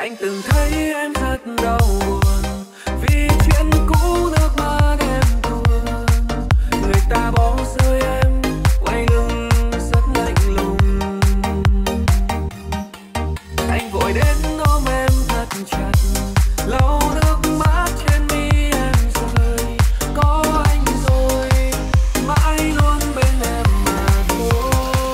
Anh từng thấy em rất đau buồn vì chuyện cũ nước mắt em tuôn. Người ta bỏ rơi em quay lưng rất lạnh lùng. Anh vội đến ôm em thật chặt, lau nước mắt trên mi em rơi. Có anh rồi mãi luôn bên em mà thôi.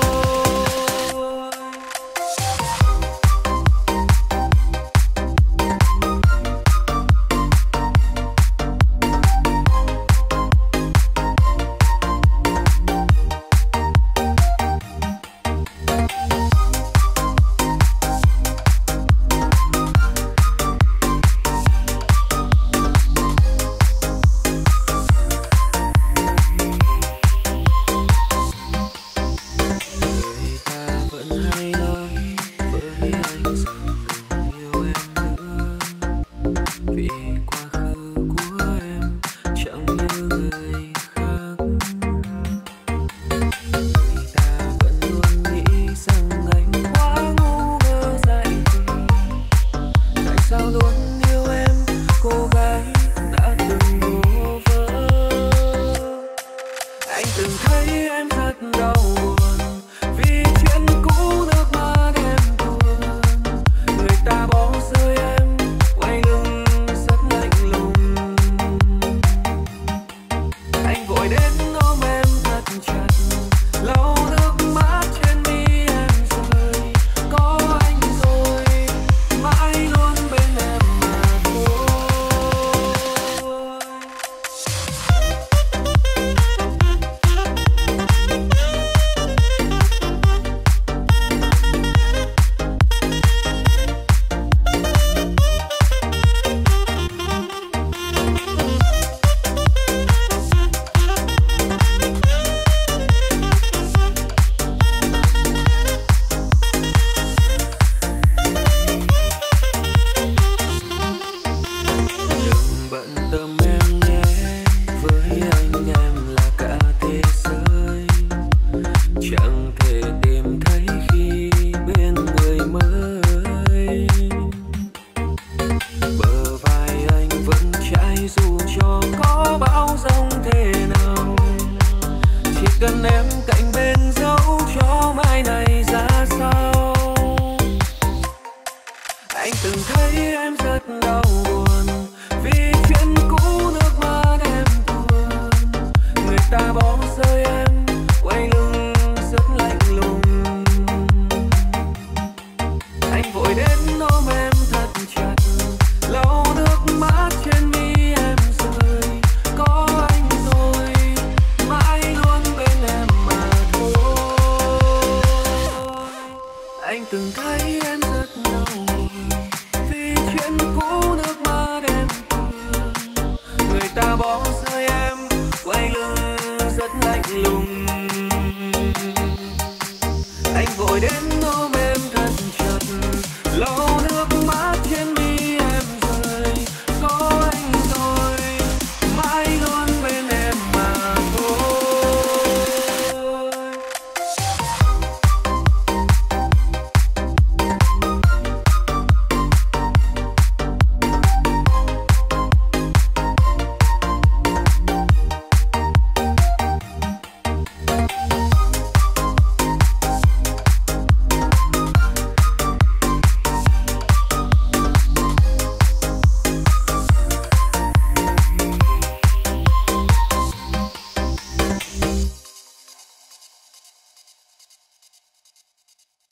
Anh từng thấy em rất đau buồn vì chuyện cũ nước mắt em tuôn. Người ta bỏ rơi em quay lưng rất lạnh lùng. Anh vội đến ôm em thật chặt, lâu